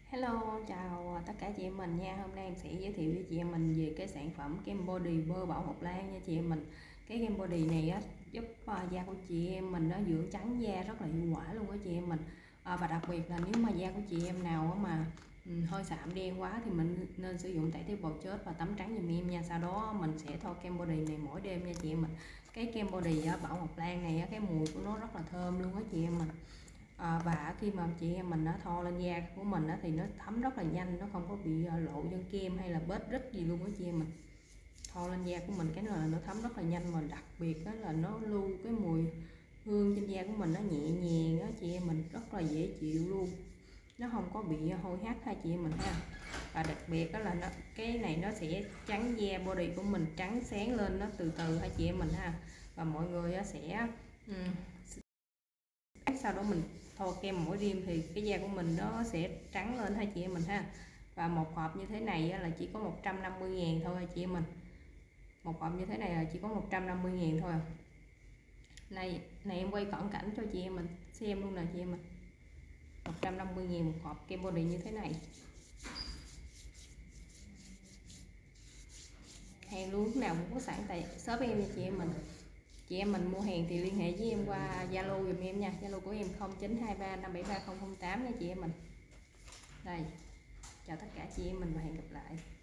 Hello, chào tất cả chị em mình nha. Hôm nay em sẽ giới thiệu với chị em mình về cái sản phẩm kem body bơ bảo Ngọc Lan nha chị em mình. Cái kem body này á, giúp da của chị em mình nó dưỡng trắng da rất là hiệu quả luôn á chị em mình. Và đặc biệt là nếu mà da của chị em nào mà hơi sạm đen quá thì mình nên sử dụng tẩy tế bào chết và tắm trắng giùm em nha. Sau đó mình sẽ thoa kem body này mỗi đêm nha chị em mình. Cái kem body bảo Ngọc Lan này á, cái mùi của nó rất là thơm luôn á chị em mình. Và khi mà chị em mình nó thoa lên da của mình á, thì nó thấm rất là nhanh, nó không có bị lộ chân kem hay là bết rít gì luôn á chị em mình. Thoa lên da của mình cái là nó thấm rất là nhanh, mà đặc biệt đó là nó lưu cái mùi hương trên da của mình, nó nhẹ nhàng á chị em mình, rất là dễ chịu luôn, nó không có bị hôi hắt ha chị em mình ha. Và đặc biệt đó là cái này nó sẽ trắng da body của mình trắng sáng lên, nó từ từ ha chị em mình ha. Và mọi người sẽ sau đó mình thoa kem mỗi đêm thì cái da của mình nó sẽ trắng lên ha chị em mình ha. Và một hộp như thế này là chỉ có 150.000 thôi chị em mình. Một hộp như thế này là chỉ có 150.000 thôi. Này em quay cận cảnh cho chị em mình xem luôn nè chị em mình. 150.000 một hộp kem body như thế này. Hàng luôn lúc nào cũng có sẵn tại shop em nha chị em mình. Chị em mình mua hàng thì liên hệ với em qua Zalo giùm em nha. Zalo của em 0923573008 nha chị em mình. Đây, chào tất cả chị em mình và hẹn gặp lại.